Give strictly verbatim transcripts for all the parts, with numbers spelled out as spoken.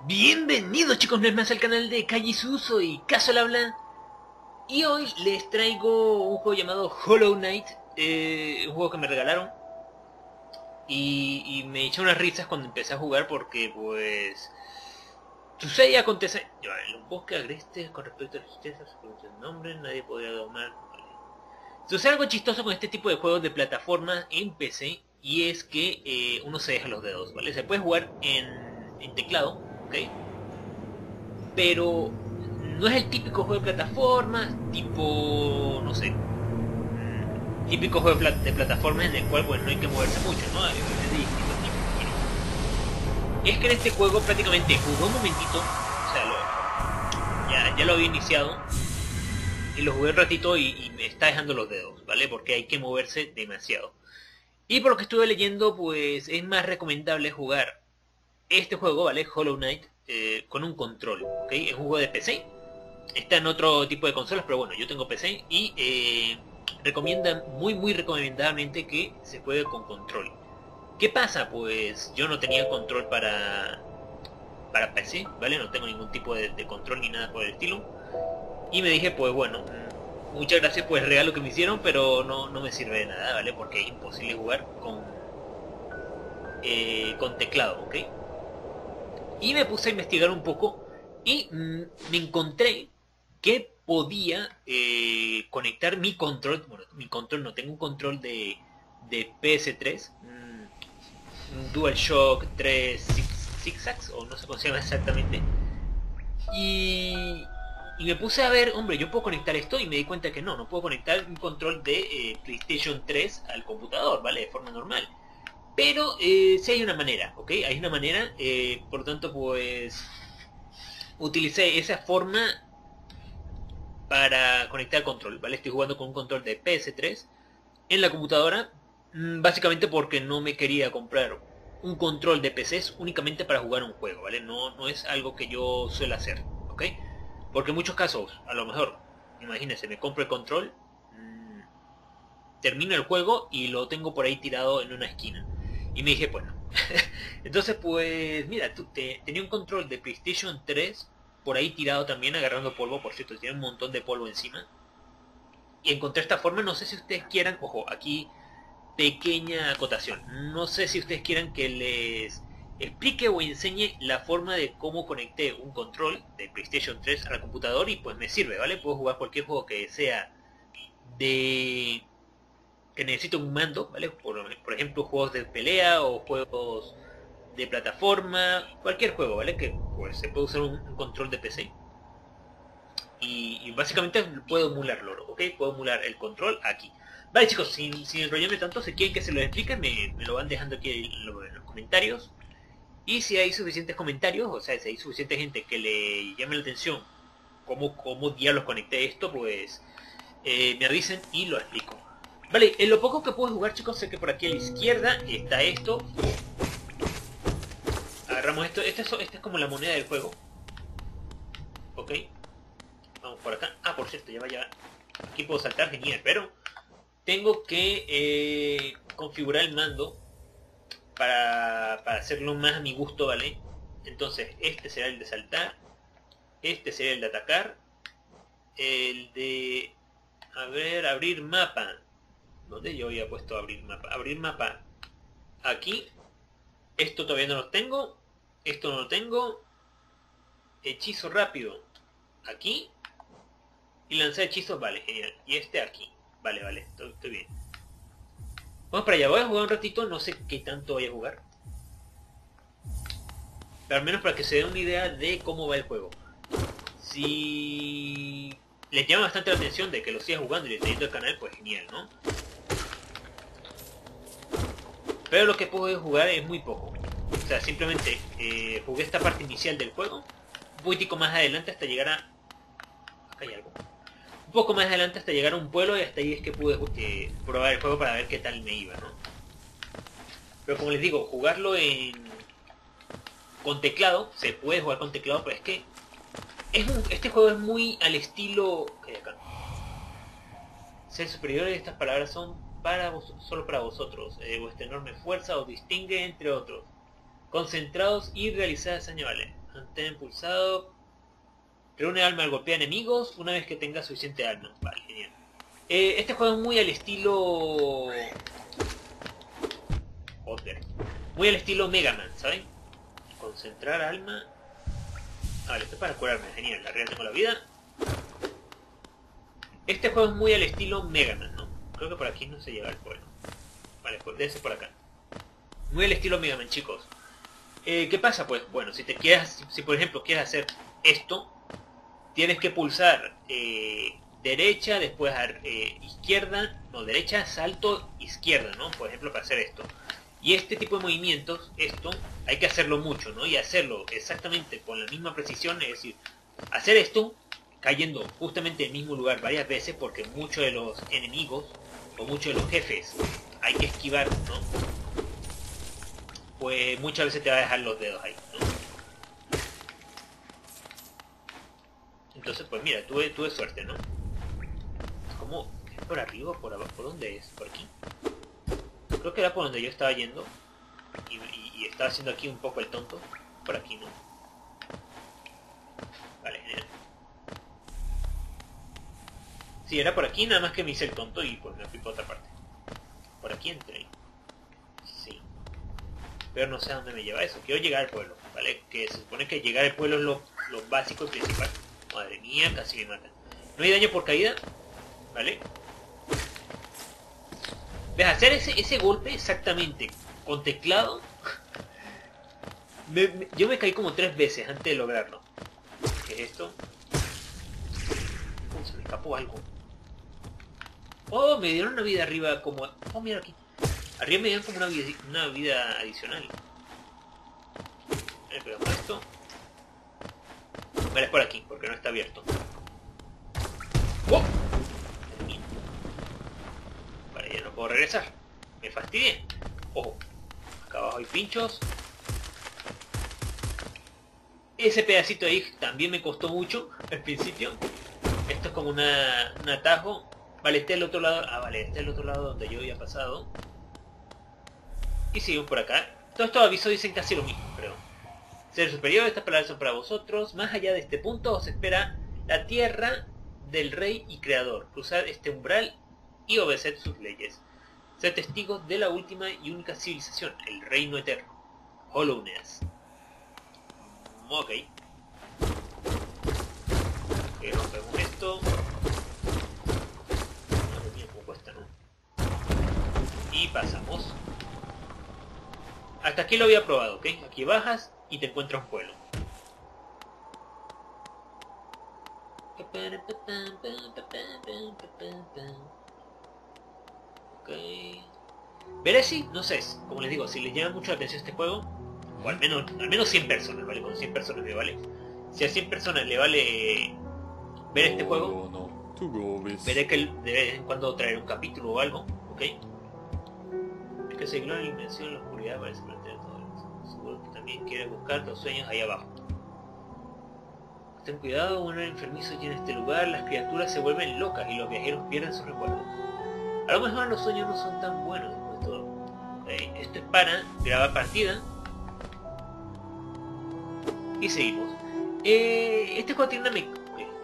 Bienvenidos chicos, no es más al canal de Kajisu, soy Caso al habla. Y hoy les traigo un juego llamado Hollow Knight, eh, un juego que me regalaron. Y, y me eché unas risas cuando empecé a jugar porque pues... sucede y acontece... Ya va, en los bosques agrestes con respecto a las tristezas, se pronuncia el nombre, nadie podría domar... Vale. Sucede algo chistoso con este tipo de juegos de plataforma en P C, y es que eh, uno se deja los dedos, ¿vale? Se puede jugar en, en teclado, ¿ok? Pero no es el típico juego de plataformas, tipo, no sé, mm, típico juego de, pla de plataformas en el cual pues no hay que moverse mucho, ¿no? Hay de distintos tipos. Es que en este juego prácticamente jugué un momentito, o sea, lo, ya, ya lo había iniciado, y lo jugué un ratito y, y me está dejando los dedos, ¿vale? Porque hay que moverse demasiado. Y por lo que estuve leyendo, pues es más recomendable jugar este juego, ¿vale? Hollow Knight, eh, con un control, ¿ok? Es un juego de P C. Está en otro tipo de consolas, pero bueno, yo tengo P C y eh, recomiendan muy muy recomendablemente que se juegue con control. ¿Qué pasa? Pues yo no tenía control para para P C, ¿vale? No tengo ningún tipo de, de control ni nada por el estilo. Y me dije, pues bueno, muchas gracias por el regalo que me hicieron, pero no, no me sirve de nada, ¿vale? Porque es imposible jugar con, eh, con teclado, ¿ok? Y me puse a investigar un poco y mm, me encontré que podía eh, conectar mi control, bueno, mi control no, tengo un control de, de P S tres, un, un DualShock tres Zigzags, o no sé cómo se llama exactamente, y, y me puse a ver, hombre, yo puedo conectar esto y me di cuenta que no, no puedo conectar un control de eh, PlayStation tres al computador, ¿vale? De forma normal. Pero eh, sí hay una manera, ¿ok? Hay una manera, eh, por lo tanto pues utilicé esa forma para conectar el control, ¿vale? Estoy jugando con un control de P S tres en la computadora, básicamente porque no me quería comprar un control de P Cs únicamente para jugar un juego, ¿vale? No, no es algo que yo suelo hacer, ¿ok? Porque en muchos casos, a lo mejor, imagínense, me compro el control, mmm, termino el juego y lo tengo por ahí tirado en una esquina. Y me dije, bueno, entonces pues, mira, tú te, tenía un control de PlayStation tres por ahí tirado también, agarrando polvo, por cierto, tiene un montón de polvo encima. Y encontré esta forma, no sé si ustedes quieran, ojo, aquí pequeña acotación, no sé si ustedes quieran que les explique o enseñe la forma de cómo conecté un control de PlayStation tres al computador y pues me sirve, ¿vale? Puedo jugar cualquier juego que sea de... que necesito un mando, ¿vale? Por, por ejemplo, juegos de pelea o juegos de plataforma, cualquier juego, ¿vale? Que pues se puede usar un, un control de P C. Y, y básicamente puedo emularlo, ¿ok? Puedo emular el control aquí. Vale chicos, sin, sin enrollarme tanto, si quieren que se lo explique, me, me lo van dejando aquí en, lo, en los comentarios. Y si hay suficientes comentarios, o sea, si hay suficiente gente que le llame la atención cómo, cómo diablos conecté esto, pues eh, me avisen y lo explico. Vale, en lo poco que puedo jugar chicos, sé que por aquí a la izquierda está esto. Agarramos esto, este es, este es como la moneda del juego. Ok. Vamos por acá. Ah, por cierto, ya va, ya va. Aquí puedo saltar, genial, pero tengo que eh, configurar el mando para, para hacerlo más a mi gusto, ¿vale? Entonces, este será el de saltar, este será el de atacar, el de... a ver, abrir mapa. ¿Dónde yo había puesto abrir mapa? Abrir mapa aquí. Esto todavía no lo tengo. Esto no lo tengo. Hechizo rápido aquí. Y lanzar hechizos, vale, genial. Y este aquí. Vale, vale, estoy, estoy bien. Vamos para allá, voy a jugar un ratito, no sé qué tanto voy a jugar. Pero al menos para que se den una idea de cómo va el juego. Si les llama bastante la atención de que lo siga jugando y les teniendo el canal, pues genial, ¿no? Pero lo que puedo jugar es muy poco. O sea, simplemente eh, jugué esta parte inicial del juego. Un poquitico más adelante hasta llegar a... Acá hay algo. Un poco más adelante hasta llegar a un pueblo y hasta ahí es que pude eh, probar el juego para ver qué tal me iba, ¿no? Pero como les digo, jugarlo en... con teclado, se puede jugar con teclado, pero es que es un... este juego es muy al estilo... ¿Qué hay acá? Ser superiores de estas palabras son para vos, solo para vosotros. Eh, vuestra enorme fuerza os distingue entre otros. Concentrados y realizadas hazañas, vale. Mantén pulsado. Reúne alma al golpear enemigos una vez que tenga suficiente alma. Vale, genial. Eh, este juego es muy al estilo... Joder. Muy al estilo Mega Man, ¿saben? Concentrar alma. Vale, esto es para curarme, genial. Arriba tengo la vida. Este juego es muy al estilo Mega Man, ¿no? Creo que por aquí no se llega al pueblo. Vale, pues debe ser por acá. Muy al estilo Mega Man, chicos. Eh, ¿Qué pasa? Pues bueno, si te quieres, si por ejemplo quieres hacer esto, tienes que pulsar eh, derecha, después eh, izquierda, no, derecha, salto, izquierda, ¿no? Por ejemplo, para hacer esto. Y este tipo de movimientos, esto, hay que hacerlo mucho, ¿no? Y hacerlo exactamente con la misma precisión, es decir, hacer esto cayendo justamente en el mismo lugar varias veces, porque muchos de los enemigos o muchos de los jefes hay que esquivar, ¿no? Pues muchas veces te va a dejar los dedos ahí, ¿no? Entonces, pues mira, tuve, tuve suerte, ¿no? ¿Cómo? ¿Es por arriba o por abajo? ¿Por dónde es? ¿Por aquí? Creo que era por donde yo estaba yendo. Y, y, y estaba haciendo aquí un poco el tonto. Por aquí, ¿no? Vale, genial. Sí, era por aquí, nada más que me hice el tonto y pues me fui por otra parte. Por aquí entré. Sí. Pero no sé a dónde me lleva eso. Quiero llegar al pueblo, ¿vale? Que se supone que llegar al pueblo es lo, lo básico y principal. Madre mía, casi me matan. No hay daño por caída, ¿vale? ¿Ves? Hacer ese, ese golpe exactamente con teclado... me, me, yo me caí como tres veces antes de lograrlo. ¿Qué es esto? Oh, se me escapó algo. Oh, me dieron una vida arriba como... Oh, mira aquí. Arriba me dieron como una vida, una vida adicional. Le pegamos esto. Vale, es por aquí, porque no está abierto. ¡Oh! Vale, ya no puedo regresar. Me fastidié. Ojo. Acá abajo hay pinchos. Ese pedacito ahí también me costó mucho al principio. Esto es como una, un atajo. Vale, este es el otro lado. Ah, vale, este es el otro lado donde yo había pasado. Y seguimos por acá. Todos estos avisos dicen casi lo mismo, creo. Ser superior, estas palabras son para vosotros. Más allá de este punto os espera la tierra del rey y creador. Cruzad este umbral y obedeced sus leyes. Ser testigos de la última y única civilización, el reino eterno. Hollowness. Ok. Ok, rompemos esto. Madre mía, cómo cuesta, ¿no? Y pasamos. Hasta aquí lo había probado, ¿ok? Aquí bajas y te encuentras un pueblo. Ok. Veré si, no sé, como les digo, si les llama mucho la atención este juego, o al menos, al menos cien personas, ¿vale? Con cien personas le vale. Si a cien personas le vale ver este juego, veré que de vez en cuando traeré un capítulo o algo, ¿ok? Es que seguir la dimensión en la oscuridad parece plantear todo eso. Seguro que también quieres buscar los sueños ahí abajo. Ten cuidado, un enfermizo y en este lugar las criaturas se vuelven locas y los viajeros pierden sus recuerdos. A lo mejor los sueños no son tan buenos después de todo. Okay, esto es para grabar partida. Y seguimos. Eh, este juego tiene una me...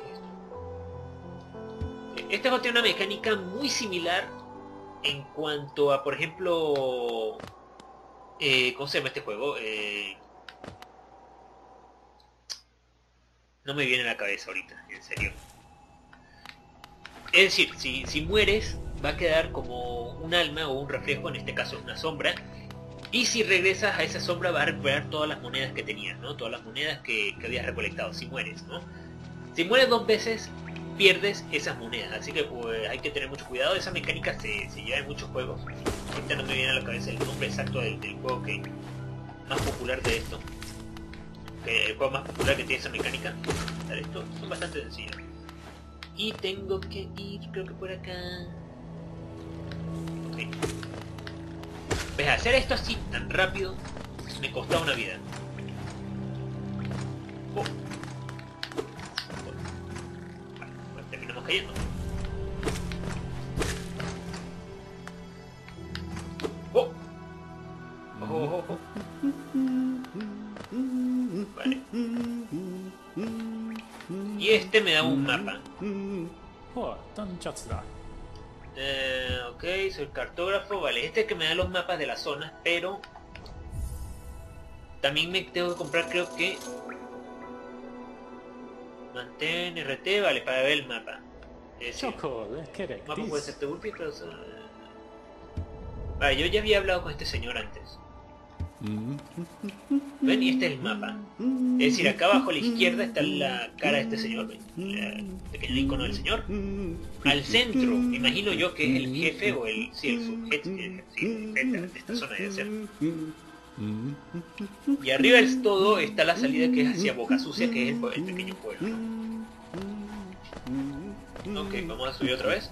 Este juego tiene una mecánica muy similar en cuanto a, por ejemplo... Eh, ¿Cómo se llama este juego? Eh... No me viene a la cabeza ahorita, en serio. Es decir, si, si mueres, va a quedar como un alma o un reflejo, en este caso una sombra. Y si regresas a esa sombra vas a recuperar todas las monedas que tenías, ¿no? Todas las monedas que, que habías recolectado, si mueres, ¿no? Si mueres dos veces, pierdes esas monedas. Así que pues, hay que tener mucho cuidado. Esa mecánica se, se lleva en muchos juegos. Ahorita no me viene a la cabeza el nombre exacto del, del juego que más popular de esto. Que el juego más popular que tiene esa mecánica. Esto son bastante sencillos. Y tengo que ir, creo que por acá. Ok. ¿Ves? Hacer esto así tan rápido me costaba una vida. Oh. Vale, pues terminamos cayendo. Oh. Oh, oh, oh. Vale. Y este me da un mapa. Eh, ok, soy cartógrafo. Vale, este es que me da los mapas de las zonas, pero también me tengo que comprar, creo que mantén R T, vale, para ver el mapa. Es decir, el mapa puede ser Teurpi, pero... Vale, yo ya había hablado con este señor antes. ¿Ven? Y este es el mapa. Es decir, acá abajo a la izquierda está la cara de este señor. ¿Ven? El pequeño icono del señor. Al centro, me imagino yo que es el jefe o el... Sí, el sujeto, el, sí, el jefe de esta zona debe ser. Y arriba del todo está la salida que es hacia Boca Sucia, que es el, el pequeño pueblo, ¿no? Ok, vamos a subir otra vez.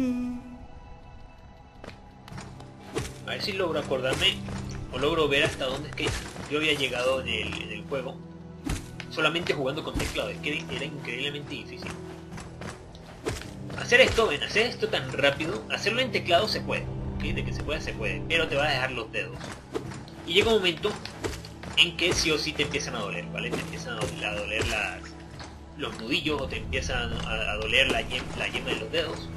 A ver si logro acordarme o logro ver hasta dónde es que yo había llegado en el, en el juego solamente jugando con teclado. Es que era increíblemente difícil hacer esto. Ven, hacer esto tan rápido, hacerlo en teclado se puede, ¿okay? De que se puede, se puede, pero te va a dejar los dedos y llega un momento en que sí o sí te empiezan a doler, ¿vale? Te empiezan a doler, a doler las, los nudillos, o te empiezan a, a doler la yema, la yema de los dedos,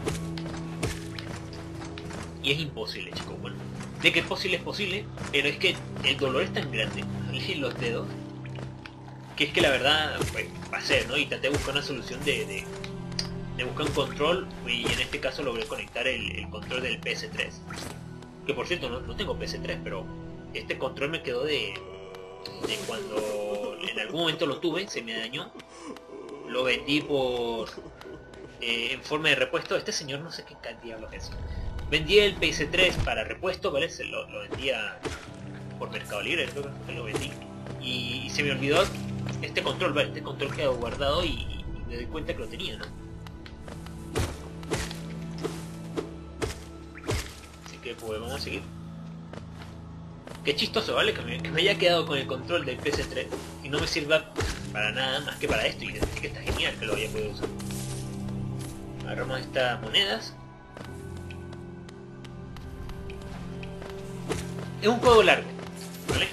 y es imposible, chicos. Bueno, de que es posible es posible, pero es que el dolor es tan grande en los dedos que es que la verdad, pues, va a ser, ¿no? Y traté de buscar una solución de, de, de buscar un control, y en este caso logré conectar el, el control del P S tres, que por cierto no, no tengo P S tres, pero este control me quedó de, de cuando en algún momento lo tuve, se me dañó, lo vendí por eh, en forma de repuesto. Este señor no sé qué diablo es. Vendí el P S tres para repuesto, ¿vale? Se lo, lo vendía por Mercado Libre, creo que lo vendí. Y, y se me olvidó este control, ¿vale? Este control quedó guardado y, y me doy cuenta que lo tenía, ¿no? Así que pues vamos a seguir. Qué chistoso, ¿vale? Que me, que me haya quedado con el control del P S tres y no me sirva para nada más que para esto. Y que está genial que lo haya podido usar. Agarramos estas monedas. Es un juego largo, ¿vale?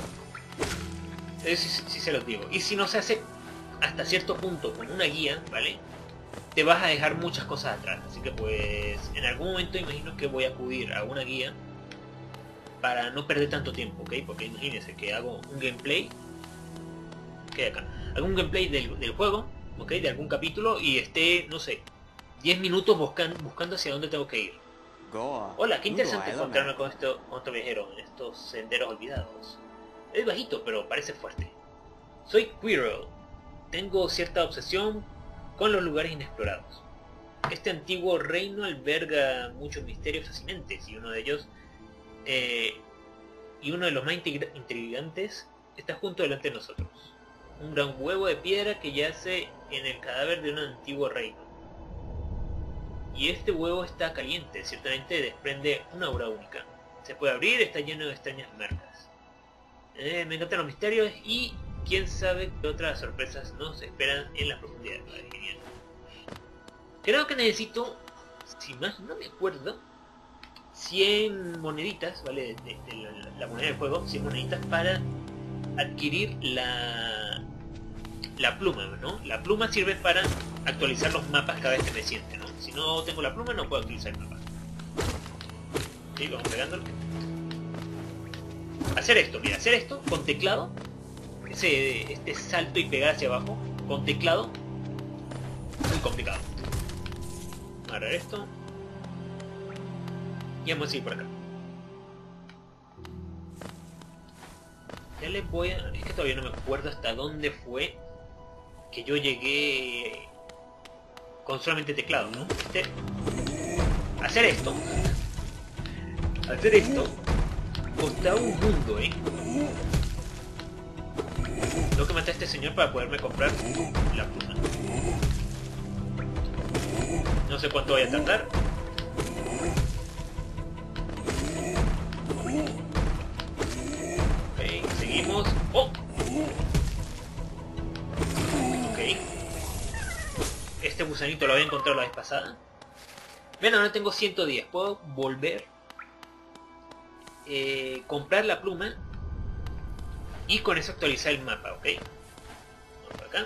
Eso sí, sí se los digo. Y si no se hace hasta cierto punto con una guía, ¿vale? Te vas a dejar muchas cosas atrás. Así que pues en algún momento imagino que voy a acudir a una guía para no perder tanto tiempo, ¿ok? Porque imagínense que hago un gameplay, ¿qué hay acá? Hago un gameplay del, del juego, ¿ok? De algún capítulo y esté, no sé, diez minutos buscan, buscando hacia dónde tengo que ir. Hola, qué interesante encontrarme con, esto, con estos viajeros en estos senderos olvidados. Es bajito, pero parece fuerte. Soy Quirrell. Tengo cierta obsesión con los lugares inexplorados. Este antiguo reino alberga muchos misterios fascinantes y uno de ellos... Eh, y uno de los más intrigantes está junto delante de nosotros. Un gran huevo de piedra que yace en el cadáver de un antiguo reino. Y este huevo está caliente, ciertamente desprende una aura única. Se puede abrir, está lleno de extrañas marcas. Eh, me encantan los misterios y quién sabe qué otras sorpresas nos esperan en la profundidad. Vale, genial. Creo que necesito, si más no me acuerdo, cien moneditas, ¿vale? De, de la, la moneda del juego, cien moneditas para adquirir la, la pluma, ¿no? La pluma sirve para actualizar los mapas cada vez que me siente, ¿no? Si no tengo la pluma no puedo actualizar el mapa. Sí, vamos pegándolo. Hacer esto, mira, hacer esto con teclado, ese, este salto y pegar hacia abajo, con teclado, muy complicado. Agarrar esto. Y vamos a ir por acá. Ya les voy a... Es que todavía no me acuerdo hasta dónde fue que yo llegué con solamente teclado, ¿no? Este... Hacer esto. Hacer esto costaba un mundo, ¿eh? Tengo que matar a este señor para poderme comprar la pluma. No sé cuánto vaya a tardar. Ok, seguimos. ¡Oh! Ok. Este gusanito lo había encontrado la vez pasada. Ven, ahora tengo ciento diez. Puedo volver. Eh, comprar la pluma. Y con eso actualizar el mapa, ¿ok? por acá.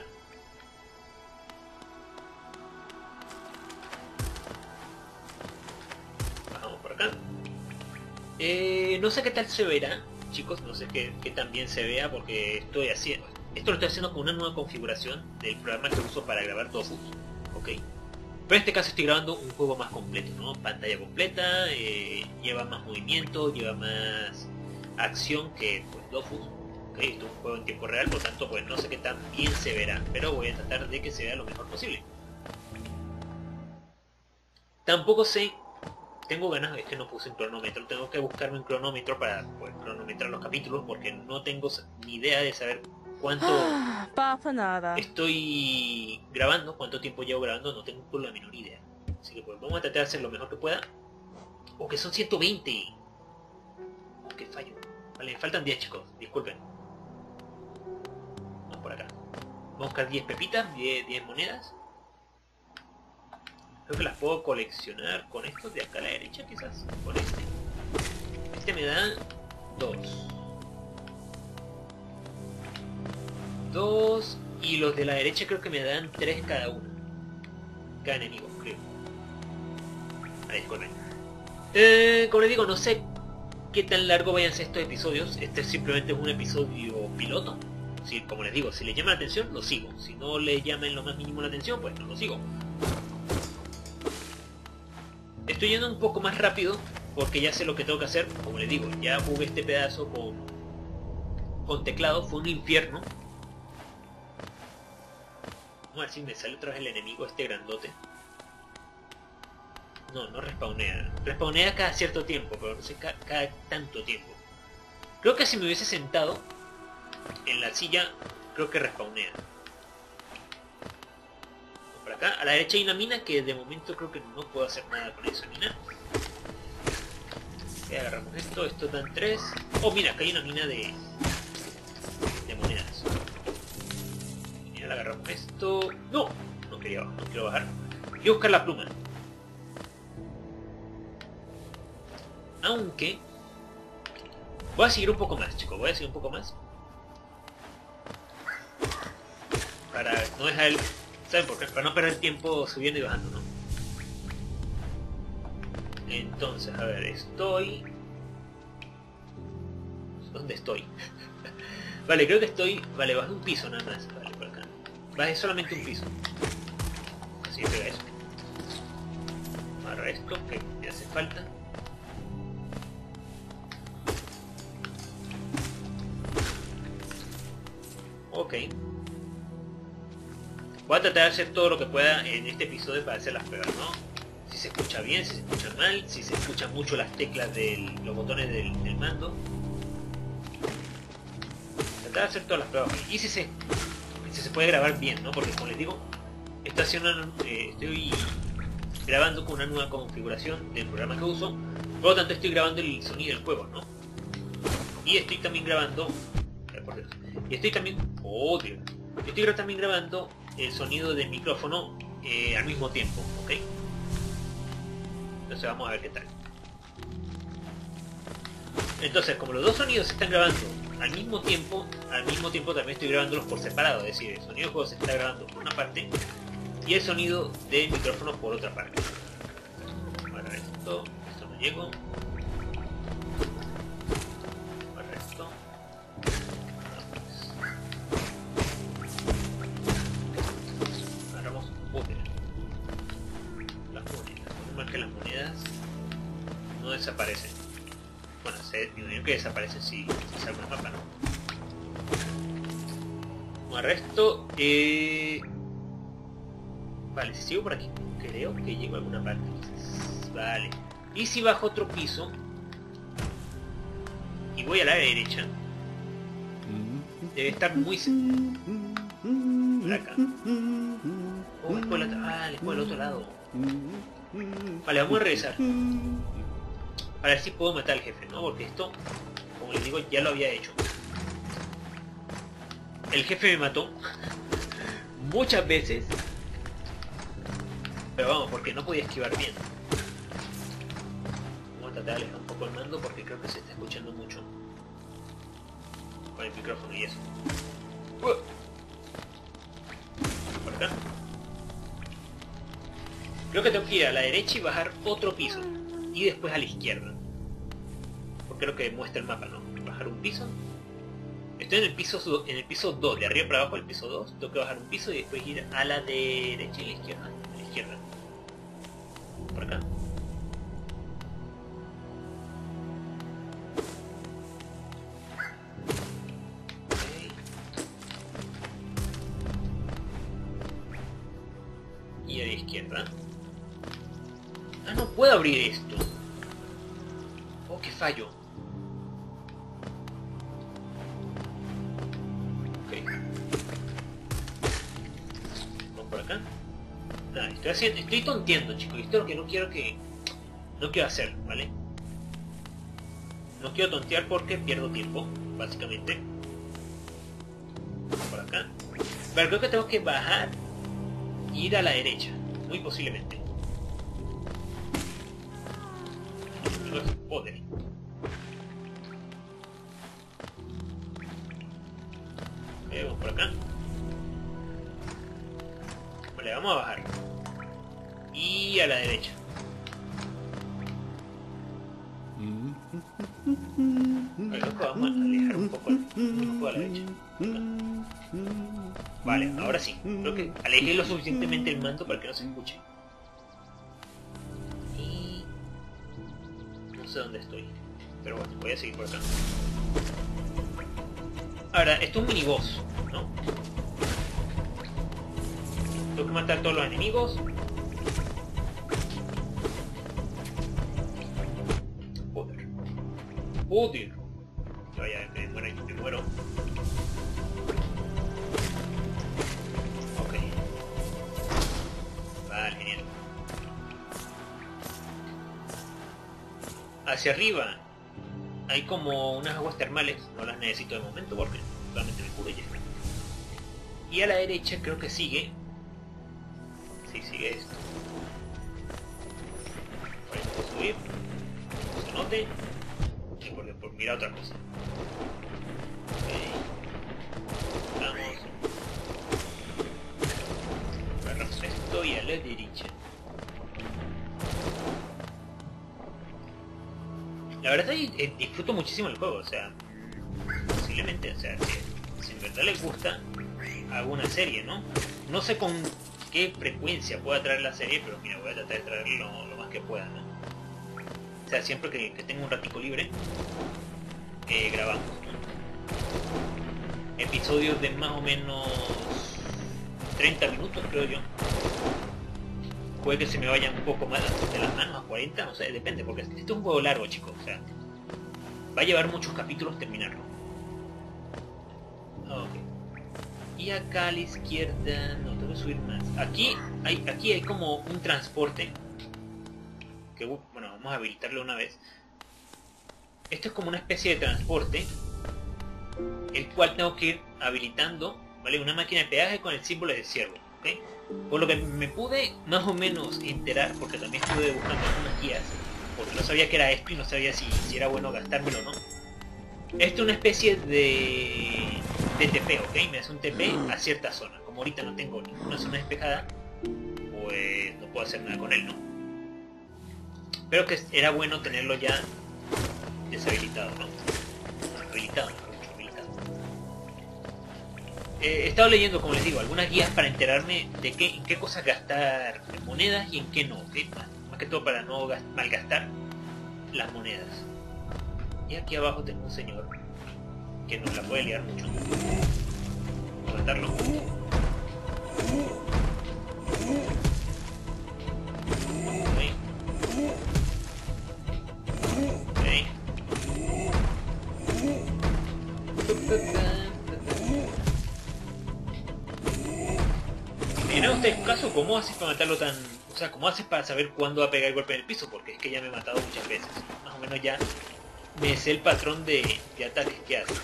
Bajamos por acá. Eh, no sé qué tal se verá, chicos, no sé qué, qué tan bien se vea porque estoy haciendo... Esto lo estoy haciendo con una nueva configuración del programa que uso para grabar Dofus, ¿ok? Pero en este caso estoy grabando un juego más completo, ¿no? Pantalla completa, eh, lleva más movimiento, lleva más acción que pues, Dofus. ¿Ok? Esto es un juego en tiempo real, por tanto pues no sé qué tan bien se verá, pero voy a tratar de que se vea lo mejor posible. Tampoco sé... Tengo ganas, es que no puse un cronómetro, tengo que buscarme un cronómetro para pues, cronometrar los capítulos porque no tengo ni idea de saber cuánto pasa nada. Estoy grabando, cuánto tiempo llevo grabando, no tengo por la menor idea. Así que pues vamos a tratar de hacer lo mejor que pueda. O que son ciento veinte. Oh, qué fallo. Vale, me faltan diez, chicos, disculpen. Vamos por acá. Vamos a buscar diez pepitas, diez, diez monedas. Creo que las puedo coleccionar con estos de acá a la derecha, quizás. Con este. Este me da dos. Dos. Y los de la derecha creo que me dan tres cada uno. Cada enemigo, creo. Ahí, disculpen. Eh, como les digo, no sé qué tan largo vayan a ser estos episodios. Este simplemente es un episodio piloto. Si, como les digo, si le llama la atención, lo sigo. Si no le llama en lo más mínimo la atención, pues no lo sigo. Estoy yendo un poco más rápido porque ya sé lo que tengo que hacer. Como les digo, ya jugué este pedazo con, con teclado. Fue un infierno. Vamos a ver si me sale otra vez el enemigo, este grandote. No, no respawnea. Respawnea cada cierto tiempo, pero no sé, cada, cada tanto tiempo. Creo que si me hubiese sentado en la silla, creo que respawnea. Por acá, a la derecha hay una mina que de momento creo que no puedo hacer nada con esa mina. Okay, agarramos esto, esto dan tres. Oh, mira, acá hay una mina de, de monedas. Mira, agarramos esto. No, no quería, no quiero bajar. Quiero buscar la pluma. Aunque voy a seguir un poco más, chicos, voy a seguir un poco más para no dejar el... ¿Saben por qué? Para no perder tiempo subiendo y bajando, ¿no? Entonces, a ver, estoy... ¿Dónde estoy? Vale, creo que estoy... Vale, bajé un piso nada más. Vale, por acá. Bajé solamente un piso. Así que pega eso. Agarra esto, que me hace falta. Ok. Voy a tratar de hacer todo lo que pueda en este episodio para hacer las pruebas, ¿no? Si se escucha bien, si se escucha mal, si se escuchan mucho las teclas de los botones del, del mando. Tratar de hacer todas las pruebas. Y si se, si se puede grabar bien, ¿no? Porque como les digo, estoy, haciendo, eh, estoy grabando con una nueva configuración del programa que uso. Por lo tanto estoy grabando el sonido del juego, ¿no? Y estoy también grabando... Y estoy también... Oh, Dios. Estoy también grabando el sonido del micrófono eh, al mismo tiempo, ¿ok? Entonces vamos a ver qué tal. Entonces, como los dos sonidos se están grabando al mismo tiempo, al mismo tiempo también estoy grabándolos por separado. Es decir, el sonido del juego se está grabando por una parte y el sonido del micrófono por otra parte. Para esto, esto no llego. Para esto. Agarramos poder. Las monedas. Más que las monedas no desaparecen. Bueno, se digo que desaparecen si, si salgo el mapa, ¿no? Como resto, eh... vale, si sigo por aquí, creo que llego a alguna parte. Vale. Y si bajo otro piso y voy a la derecha, debe estar muy por acá. Oh, es por el otro... Ah, es por el otro lado. Vale, vamos a regresar. Para ver si puedo matar al jefe, ¿no? Porque esto, como les digo, ya lo había hecho. El jefe me mató muchas veces. Pero vamos, porque no podía esquivar bien. Vamos a tratar de alejar un poco el mando porque creo que se está escuchando mucho con el micrófono y eso. que tengo que ir a la derecha y bajar otro piso. Y después a la izquierda. Porque creo que muestra el mapa, ¿no? Bajar un piso. Estoy en el piso en el piso dos, de arriba para abajo el piso dos. Tengo que bajar un piso y después ir a la derecha y la izquierda. A la izquierda. Por acá. Y a la izquierda. Ah, no puedo abrir esto. Oh, qué fallo. Ok. Vamos por acá. Nada, estoy haciendo, estoy tonteando, chicos. Esto es lo que no quiero que... No quiero hacer, ¿vale? No quiero tontear porque pierdo tiempo, básicamente. Por acá. Pero creo que tengo que bajar e ir a la derecha. Muy posiblemente. Joder. Ok, vamos por acá. Vale, vamos a bajar. Y a la derecha. Vale, creo que vamos a alejar un poco, un poco a la derecha. Acá. Vale, ahora sí. Creo que alejé lo suficientemente el mando para que no se escuche. Y... no sé dónde estoy. Pero bueno, voy a seguir por acá. Ahora, esto es un miniboss, ¿no? Tengo que matar a todos los enemigos. Joder. Joder. Vaya, me muero, me muero. Ok. Vale, genial. Hacia arriba hay como unas aguas termales. No las necesito de momento porque solamente me curo ya. Y a la derecha creo que sigue. Sí, sigue esto. Vamos a subir. No se note. Y por, por mirar otra cosa. Okay. Vamos. Agarramos esto y a la derecha. La verdad es que disfruto muchísimo el juego, o sea, posiblemente, o sea, si, si en verdad les gusta, hago una serie, ¿no? No sé con qué frecuencia pueda traer la serie, pero mira, voy a tratar de traerlo lo más que pueda, ¿no? O sea, siempre que, que tenga un ratico libre, eh, grabamos, ¿no? Episodios de más o menos treinta minutos, creo yo. Puede que se me vayan un poco más de las manos, a cuarenta, no sé, depende, porque este es un juego largo, chicos, o sea, va a llevar muchos capítulos terminarlo. Ok. Y acá a la izquierda, no, tengo que subir más. Aquí hay, aquí hay como un transporte, que bueno, vamos a habilitarlo una vez. Esto es como una especie de transporte, el cual tengo que ir habilitando, ¿vale? Una máquina de peaje con el símbolo de ciervo, ¿ok? Por lo que me pude más o menos enterar, porque también estuve buscando algunas guías, porque no sabía que era esto y no sabía si, si era bueno gastármelo o no. Esto es una especie de, de T P, ¿ok? Me hace un T P a cierta zona. Como ahorita no tengo ninguna zona despejada, pues no puedo hacer nada con él, ¿no? Pero que era bueno tenerlo ya deshabilitado, ¿no? Habilitado, ¿no? He estado leyendo, como les digo, algunas guías para enterarme de qué, en qué cosas gastar monedas y en qué no, ¿okay? más, más que todo para no malgastar las monedas. Y aquí abajo tengo un señor que nos la puede liar mucho. Vamos a matarlo. Okay. Okay. En este caso, ¿cómo haces para matarlo tan...? O sea, ¿cómo haces para saber cuándo va a pegar el golpe en el piso? Porque es que ya me he matado muchas veces. Más o menos ya me sé el patrón de, de ataques que hace.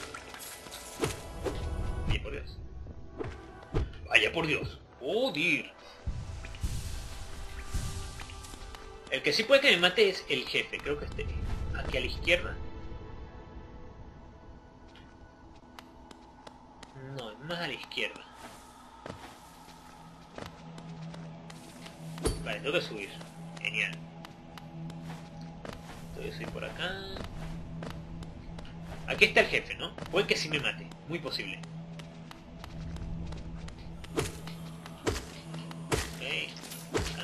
Vaya por Dios. Vaya por Dios. Joder. El que sí puede que me mate es el jefe. Creo que esté aquí a la izquierda. No, más a la izquierda. Vale, tengo que subir. Genial. Tengo que subir por acá. Aquí está el jefe, ¿no? Puede que sí me mate. Muy posible. Ok. Acá.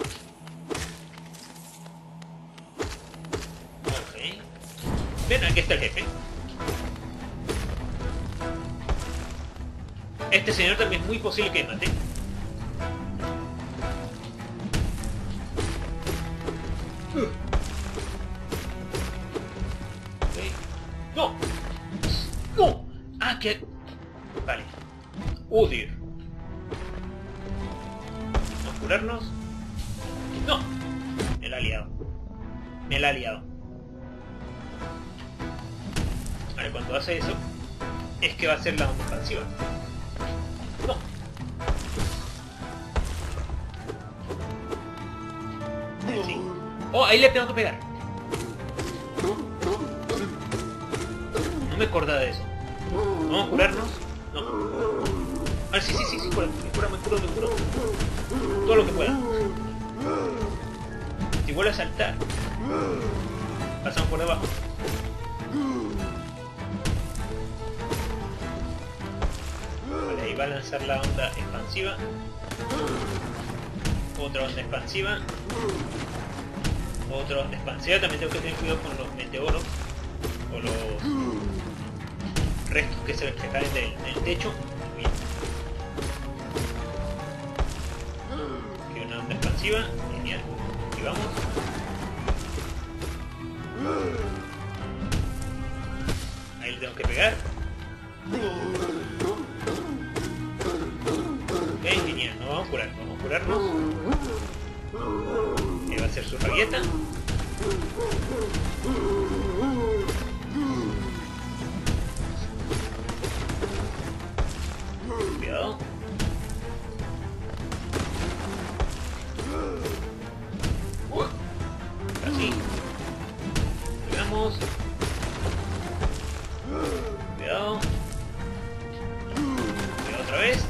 Ok. Ven, aquí está el jefe. Este señor también es muy posible que me mate. Okay. ¡No! ¡No! ¡Ah, que! Vale. ¡Oh, Dios! Vamos a curarnos. ¡No! Me la ha liado. Me la ha liado. Vale, cuando hace eso, es que va a ser la onda expansiva. ¡No! Sí. ¡Oh, ahí le tengo que pegar! No me acordaba de eso. Vamos a curarnos. No. Ah, sí, sí, sí, sí, cura, me curo, me curo, me curo. Todo lo que pueda. Si vuelve a saltar, pasamos por debajo. Vale, ahí va a lanzar la onda expansiva. Otra onda expansiva. Otra onda expansiva. También tengo que tener cuidado con los meteoros. O los restos que se que caen del, del techo. Bien. Aquí una onda expansiva. Genial. Y vamos. Ahí le tengo que pegar. Ok, genial. Nos vamos a curar. Vamos a curarnos. Ahí va a ser su rabieta. Cuidado. Así. Pegamos. Cuidado. Cuidado otra vez.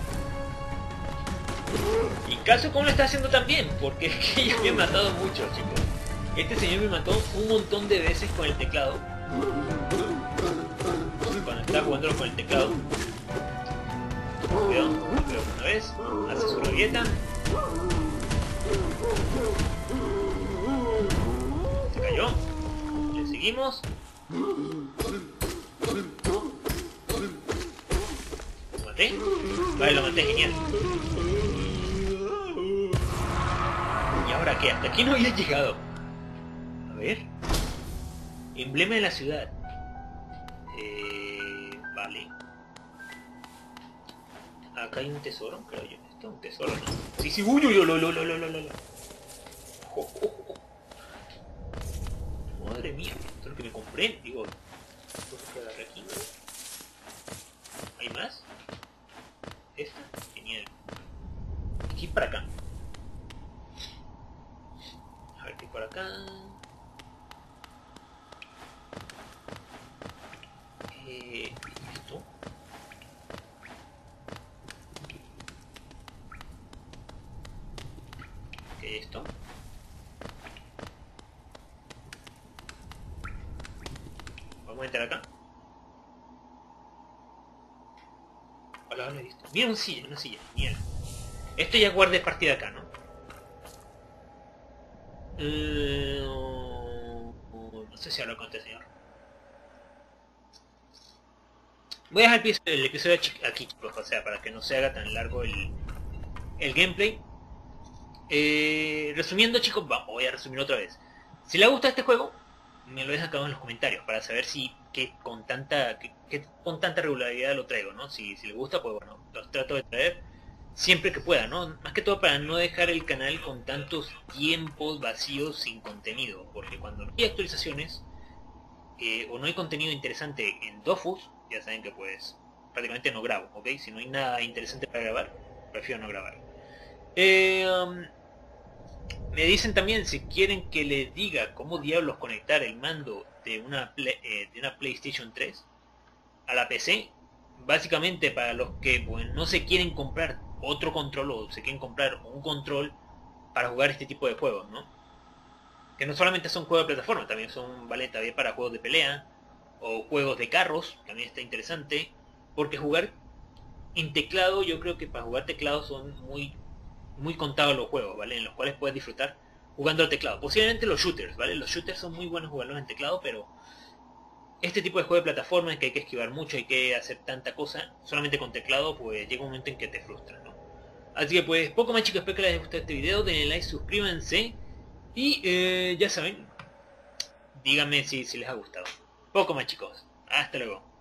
Y caso como lo está haciendo también, porque es que ya me ha matado mucho, chicos. Este señor me mató un montón de veces con el teclado. Cuando estaba jugando con el teclado. Cuidado, cuidado una vez. Hace su rabieta. Se cayó. Le seguimos. ¿Lo maté? Vale, lo maté, genial. ¿Y ahora qué? Hasta aquí no había llegado. A ver. Emblema de la ciudad. Eh, vale. Acá hay un tesoro, creo yo. Esto es un tesoro, ¿no? Sí, sí, uy, uy, uy, uy, uy, uy, uy, uy. Oh, oh, oh. Madre mía, esto es lo que me compré. Digo, esto se puede agarrar aquí. ¿Hay más? ¿Esta? Genial. Aquí para acá. A ver qué hay por acá. Eh, ¿Esto? ¿Qué es esto? Vamos a entrar acá. Hola, hola, listo. Mira, una silla, una silla. Genial. Esto ya guarde partida acá, ¿no? Eh, no sé si hablo con este señor. Voy a dejar el episodio, el episodio aquí, chicos, o sea, para que no se haga tan largo el, el gameplay. Eh, resumiendo, chicos, vamos, voy a resumir otra vez. Si les gusta este juego, me lo dejan acá en los comentarios para saber si que con tanta que, que con tanta regularidad lo traigo, ¿no? Si, si les gusta, pues bueno, los trato de traer siempre que pueda, ¿no? Más que todo para no dejar el canal con tantos tiempos vacíos sin contenido, porque cuando no hay actualizaciones eh, o no hay contenido interesante en Dofus, ya saben que pues prácticamente no grabo, ¿ok? Si no hay nada interesante para grabar, prefiero no grabar. Eh, um, me dicen también si quieren que les diga cómo diablos conectar el mando de una, play, eh, de una PlayStation tres a la P C. Básicamente para los que pues, no se quieren comprar otro control o se quieren comprar un control para jugar este tipo de juegos, ¿no? Que no solamente son juegos de plataforma, también son, vale, también para juegos de pelea o juegos de carros, también está interesante, porque jugar en teclado, yo creo que para jugar teclado son muy muy contados los juegos, ¿vale? En los cuales puedes disfrutar jugando al teclado. Posiblemente los shooters, ¿vale? Los shooters son muy buenos jugarlos en teclado, pero este tipo de juego de plataforma en que hay que esquivar mucho, hay que hacer tanta cosa, solamente con teclado, pues llega un momento en que te frustra, ¿no? Así que pues poco más, chicos, espero que les haya gustado este video, denle like, suscríbanse y eh, ya saben, díganme si, si les ha gustado. Poco más, chicos, hasta luego.